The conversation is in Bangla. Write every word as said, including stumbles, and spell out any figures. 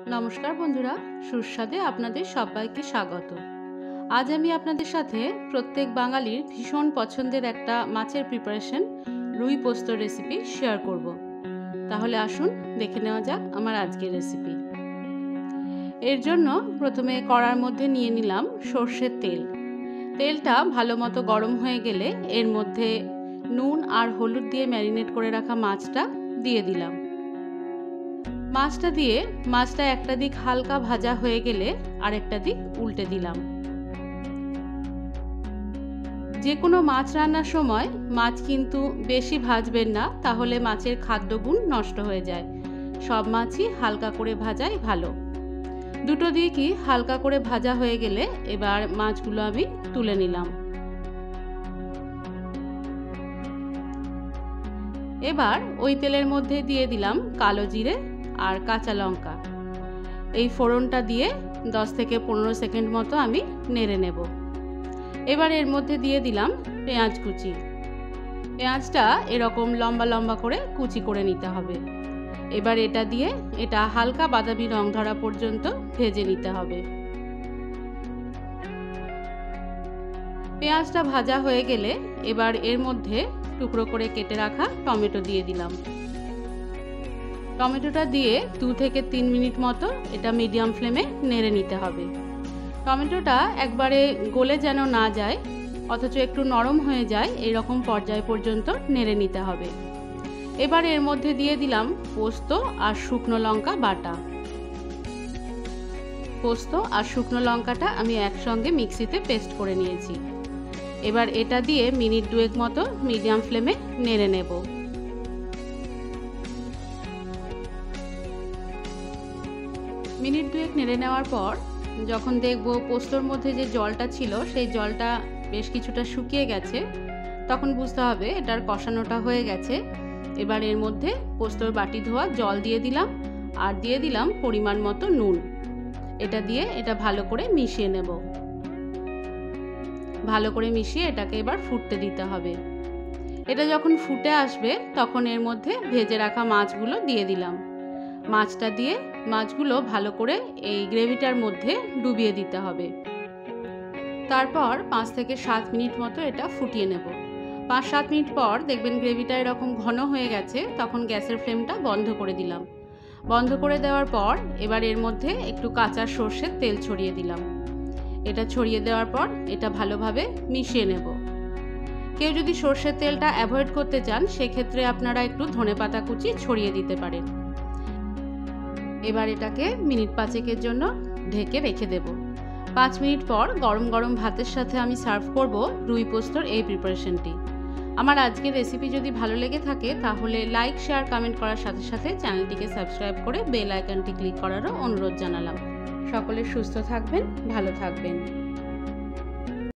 নমস্কার বন্ধুরা, সুস্বাদে আপনাদের সবাইকে স্বাগত। আজ আমি আপনাদের সাথে প্রত্যেক বাঙালির ভীষণ পছন্দের একটা মাছের প্রিপারেশন রুই পোস্ত রেসিপি শেয়ার করব। তাহলে আসুন দেখে নেওয়া যাক আমার আজকের রেসিপি। এর জন্য প্রথমে কড়ার মধ্যে নিয়ে নিলাম সর্ষের তেল। তেলটা ভালো মতো গরম হয়ে গেলে এর মধ্যে নুন আর হলুদ দিয়ে ম্যারিনেট করে রাখা মাছটা দিয়ে দিলাম। মাছটা দিয়ে মাছটা একটা দিক হালকা ভাজা হয়ে গেলে আরেকটা দিক উল্টে দিলাম। যে কোনো মাছ রান্নার সময় মাছ কিন্তু বেশি ভাজবেন না, তাহলে মাছের খাদ্যগুণ নষ্ট হয়ে যায়। সব মাছই হালকা করে ভাজাই ভালো। দুটো দিকই হালকা করে ভাজা হয়ে গেলে এবার মাছগুলো আমি তুলে নিলাম। এবার ওই তেলের মধ্যে দিয়ে দিলাম কালো জিরে আর কাঁচা লঙ্কা। এই ফোড়নটা দিয়ে দশ থেকে পনেরো সেকেন্ড মতো আমি নেড়ে নেব। এবার এর মধ্যে দিয়ে দিলাম পেঁয়াজ কুচি। পেঁয়াজটা এরকম লম্বা লম্বা করে কুচি করে নিতে হবে। এবার এটা দিয়ে এটা হালকা বাদামি রং ধরা পর্যন্ত ভেজে নিতে হবে। পেঁয়াজটা ভাজা হয়ে গেলে এবার এর মধ্যে টুকরো করে কেটে রাখা টমেটো দিয়ে দিলাম। টমেটোটা দিয়ে দু থেকে তিন মিনিট মতো এটা মিডিয়াম ফ্লেমে নেড়ে নিতে হবে। টমেটোটা একবারে গলে যেন না যায়, অথচ একটু নরম হয়ে যায়, এরকম পর্যায় পর্যন্ত নেড়ে নিতে হবে। এবার এর মধ্যে দিয়ে দিলাম পোস্ত আর শুকনো লঙ্কা বাটা। পোস্ত আর শুকনো লঙ্কাটা আমি একসঙ্গে মিক্সিতে পেস্ট করে নিয়েছি। এবার এটা দিয়ে মিনিট দুয়েক মতো মিডিয়াম ফ্লেমে নেড়ে নেব। মিনিট দুয়েক নেড়ে নেওয়ার পর যখন দেখব পোস্তর মধ্যে যে জলটা ছিল সেই জলটা বেশ কিছুটা শুকিয়ে গেছে, তখন বুঝতে হবে এটার কষানোটা হয়ে গেছে। এবার এর মধ্যে পোস্তর বাটি ধোয়া জল দিয়ে দিলাম আর দিয়ে দিলাম পরিমাণ মতো নুন। এটা দিয়ে এটা ভালো করে মিশিয়ে নেব। ভালো করে মিশিয়ে এটাকে এবার ফুটতে দিতে হবে। এটা যখন ফুটে আসবে তখন এর মধ্যে ভেজে রাখা মাছগুলো দিয়ে দিলাম। মাছটা দিয়ে মাছগুলো ভালো করে এই গ্রেভিটার মধ্যে ডুবিয়ে দিতে হবে। তারপর পাঁচ থেকে সাত মিনিট মতো এটা ফুটিয়ে নেব। পাঁচ সাত মিনিট পর দেখবেন গ্রেভিটা এরকম ঘন হয়ে গেছে, তখন গ্যাসের ফ্লেমটা বন্ধ করে দিলাম। বন্ধ করে দেওয়ার পর এবার এর মধ্যে একটু কাঁচা সর্ষের তেল ছড়িয়ে দিলাম। এটা ছড়িয়ে দেওয়ার পর এটা ভালোভাবে মিশিয়ে নেব। কেউ যদি সর্ষের তেলটা অ্যাভয়েড করতে চান সেক্ষেত্রে আপনারা একটু ধনেপাতা কুচি ছড়িয়ে দিতে পারেন। এবার এটাকে মিনিট পাঁচেকের জন্য ঢেকে রেখে দেব। পাঁচ মিনিট পর গরম গরম ভাতের সাথে আমি সার্ভ করব রুই পোস্তর এই প্রিপারেশনটি। আমার আজকের রেসিপি যদি ভালো লেগে থাকে তাহলে লাইক শেয়ার কমেন্ট করার সাথে সাথে চ্যানেলটিকে সাবস্ক্রাইব করে বেল আইকনটি ক্লিক করারও অনুরোধ জানালাম। সকলে সুস্থ থাকবেন, ভালো থাকবেন।